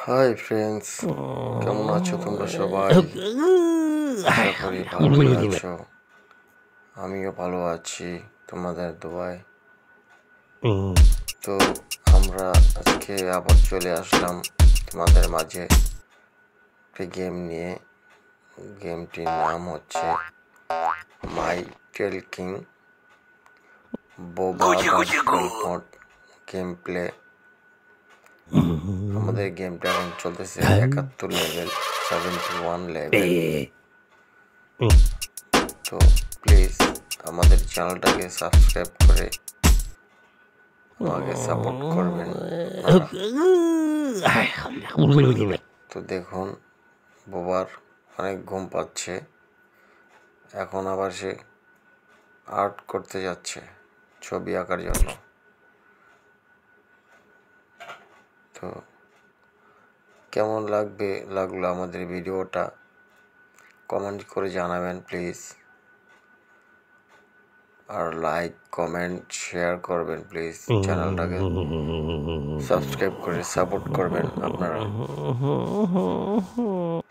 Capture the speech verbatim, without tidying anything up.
Hi friends, কেমন আছো তোমরা সবাই? আশা করি ভালোই আছো। আমিও ভালো আছি তোমাদের দোয়ায়। তো আমরা আজকে আবার চলে আসলাম তোমাদের মাঝে একটি গেম নিয়ে। গেমটির নাম হচ্ছে মাই টেল কিং বোবা মোড গেম প্লে। আমাদের গেমটা এখন চলতেছে একাত্তর লেভেল, সেভেন্টি ওয়ান লেভেল। তো প্লিজ আমাদের চ্যানেলটাকে সাবস্ক্রাইব করে আমাকে সাপোর্ট করবেন। তো দেখুন, বোবার অনেক ঘুম পাচ্ছে, এখন আবার সে আর্ট করতে যাচ্ছে ছবি আঁকার জন্য। তো কেমন লাগবে লাগলো আমাদের ভিডিওটা কমেন্ট করে জানাবেন প্লিজ, আর লাইক কমেন্ট শেয়ার করবেন প্লিজ। চ্যানেলটাকে সাবস্ক্রাইব করে সাপোর্ট করবেন আপনারা।